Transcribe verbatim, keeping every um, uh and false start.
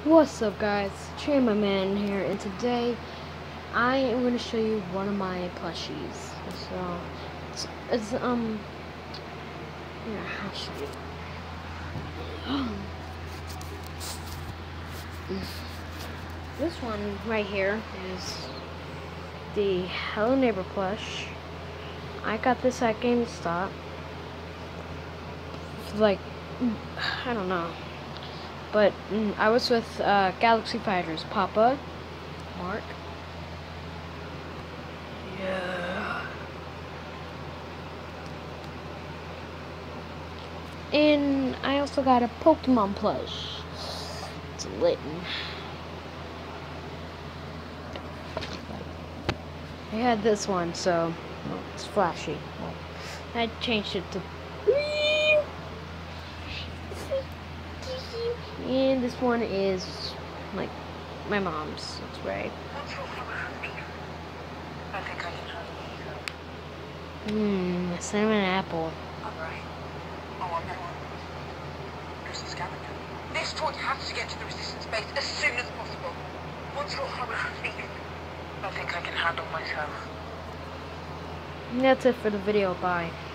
What's up, guys? Chamber Man here, and today I am going to show you one of my plushies. So it's, it's um yeah, I'll show you. This one right here is the Hello Neighbor plush. I got this at GameStop. Like, I don't know. But mm, I was with uh, Galaxy Fighters, Papa, Mark. Yeah. And I also got a Pokemon plush. It's lit. I had this one, so well, it's flashy. Well, I changed it to. And this one is like my mom's. That's right. I think I can handle it. Mmm, cinnamon apple. Alright. Oh, I'm not one. There's a scavenger. This droid has to get to the resistance base as soon as possible. Once you're hurried, I think I can handle myself. And that's it for the video. Bye.